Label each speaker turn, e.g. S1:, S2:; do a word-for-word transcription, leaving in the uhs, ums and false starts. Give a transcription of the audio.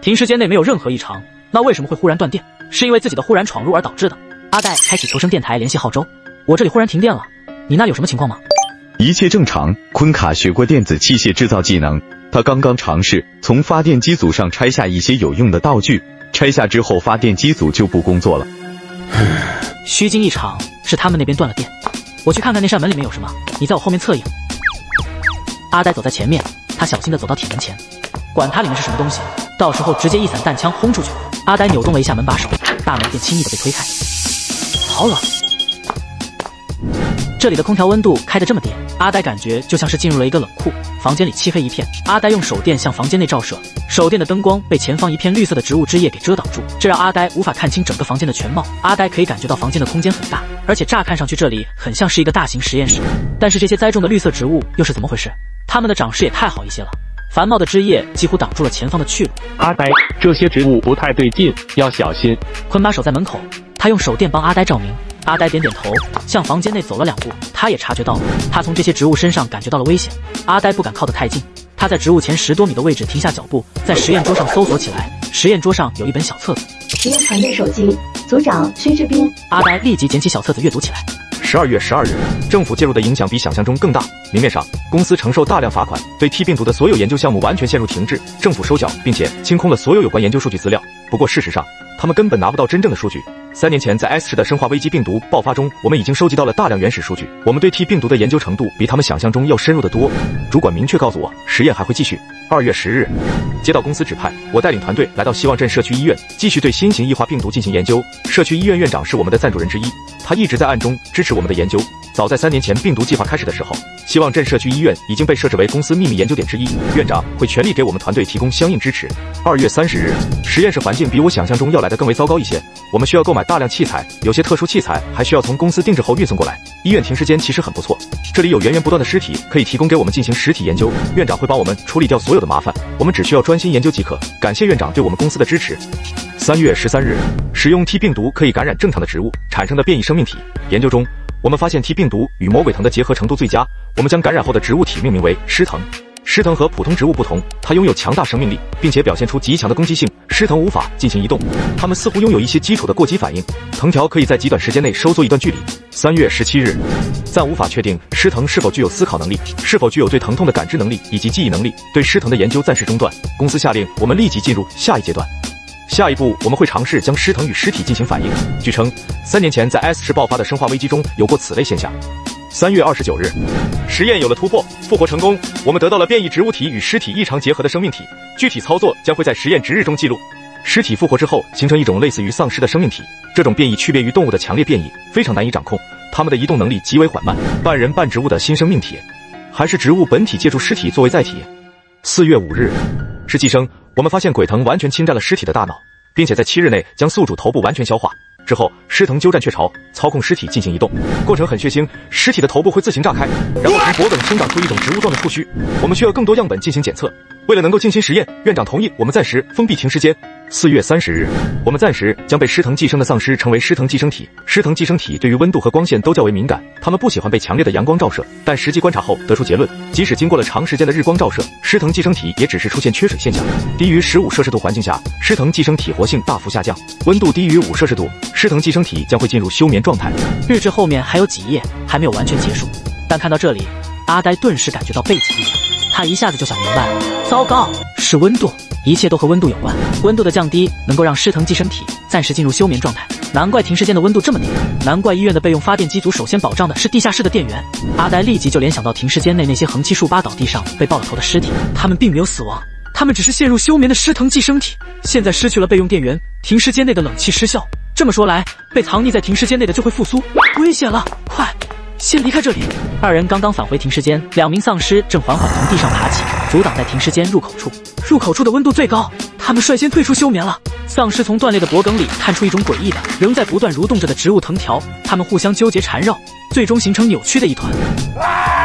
S1: 停尸间内没有任何异常，那为什么会忽然断电？是因为自己的忽然闯入而导致的。阿呆开启求生电台联系浩周，我这里忽然停电了，你那里有什么情况吗？
S2: 一切正常。昆卡学过电子器械制造技能，他刚刚尝试从发电机组上拆下一些有用的道具，拆下之后发电机组就不工作了。
S1: 虚惊一场，是他们那边断了电。我去看看那扇门里面有什么，你在我后面侧应。阿呆走在前面，他小心地走到铁门前，管它里面是什么东西，到时候直接一散弹枪轰出去。阿呆扭动了一下门把手，大门便轻易地被推开。好冷，这里的空调温度开得这么低，阿呆感觉就像是进入了一个冷库。房间里漆黑一片，阿呆用手电向房间内照射，手电的灯光被前方一片绿色的植物枝叶给遮挡住，这让阿呆无法看清整个房间的全貌。阿呆可以感觉到房间的空间很大，而且乍看上去这里很像是一个大型实验室。但是这些栽种的绿色植物又是怎么回事？它们的长势也太好一些了，繁茂的枝叶几乎挡住了前方的去路。
S3: 阿呆，这些植物不太对劲，要小心。
S1: 坤妈守在门口，他用手电帮阿呆照明。阿呆点点头，向房间内走了两步，他也察觉到了，他从这些植物身上感觉到了危险。阿呆不敢靠得太近，他在植物前十多米的位置停下脚步，在实验桌上搜索起来。实验桌上有一本小册子，
S4: 实验团队手机，组长薛志斌。
S1: 阿呆立即捡起小册子阅读起来。
S5: 十二月十二日，政府介入的影响比想象中更大。明面上，公司承受大量罚款，对 T 病毒的所有研究项目完全陷入停滞，政府收缴并且清空了所有有关研究数据资料。不过事实上，他们根本拿不到真正的数据。三年前，在 S 市的生化危机病毒爆发中，我们已经收集到了大量原始数据。我们对 T 病毒的研究程度比他们想象中要深入得多。主管明确告诉我，实验还会继续。二月十日，接到公司指派，我带领团队来到希望镇社区医院，继续对新型异化病毒进行研究。社区医院院长是我们的赞助人之一，他一直在暗中支持我们的研究。早在三年前病毒计划开始的时候，希望镇社区医院已经被设置为公司秘密研究点之一，院长会全力给我们团队提供相应支持。二月三十日，实验室环境比我想象中要来得更为糟糕一些，我们需要购买大量器材，有些特殊器材还需要从公司定制后运送过来。医院停尸间其实很不错，这里有源源不断的尸体可以提供给我们进行实体研究，院长会帮我们处理掉所有的麻烦，我们只需要专心研究即可。感谢院长对我们公司的支持。三月十三日，使用 T 病毒可以感染正常的植物产生的变异生命体。研究中，我们发现 T 病毒与魔鬼藤的结合程度最佳，我们将感染后的植物体命名为狮藤。狮藤和普通植物不同，它拥有强大生命力，并且表现出极强的攻击性。狮藤无法进行移动，它们似乎拥有一些基础的过激反应，藤条可以在极短时间内收缩一段距离。三月十七日，暂无法确定狮藤是否具有思考能力，是否具有对疼痛的感知能力以及记忆能力。对狮藤的研究暂时中断，公司下令我们立即进入下一阶段。下一步，我们会尝试将狮藤与尸体进行反应。据称，三年前在 S 市爆发的生化危机中有过此类现象。三月二十九日，实验有了突破，复活成功，我们得到了变异植物体与尸体异常结合的生命体，具体操作将会在实验值日中记录。尸体复活之后，形成一种类似于丧尸的生命体，这种变异区别于动物的强烈变异，非常难以掌控，它们的移动能力极为缓慢，半人半植物的新生命体，还是植物本体借助尸体作为载体。四月五日，是寄生，我们发现鬼藤完全侵占了尸体的大脑，并且在七日内将宿主头部完全消化。之后，尸藤鸠占鹊巢，操控尸体进行移动，过程很血腥。尸体的头部会自行炸开，然后从脖梗生长出一种植物状的触须。我们需要更多样本进行检测。为了能够进行实验，院长同意我们暂时封闭停尸间。四月三十日，我们暂时将被尸藤寄生的丧尸称为尸藤寄生体。尸藤寄生体对于温度和光线都较为敏感，它们不喜欢被强烈的阳光照射。但实际观察后得出结论，即使经过了长时间的日光照射，尸藤寄生体也只是出现缺水现象。低于十五摄氏度环境下，尸藤寄生体活性大幅下降；温度低于五摄氏度，尸藤寄生体将会进入休眠状态。
S1: 日志后面还有几页，还没有完全结束。但看到这里，阿呆顿时感觉到背脊一凉，他一下子就想明白了，糟糕，是温度。一切都和温度有关，温度的降低能够让尸藤寄生体暂时进入休眠状态。难怪停尸间的温度这么低，难怪医院的备用发电机组首先保障的是地下室的电源。阿呆立即就联想到停尸间内那些横七竖八倒地上被爆了头的尸体，他们并没有死亡，他们只是陷入休眠的尸藤寄生体。现在失去了备用电源，停尸间内的冷气失效，这么说来，被藏匿在停尸间内的就会复苏，危险了！快，先离开这里！二人刚刚返回停尸间，两名丧尸正缓缓从地上爬起，阻挡在停尸间入口处。入口处的温度最高，他们率先退出休眠了。丧尸从断裂的脖梗里看出一种诡异的、仍在不断蠕动着的植物藤条，它们互相纠结缠绕，最终形成扭曲的一团。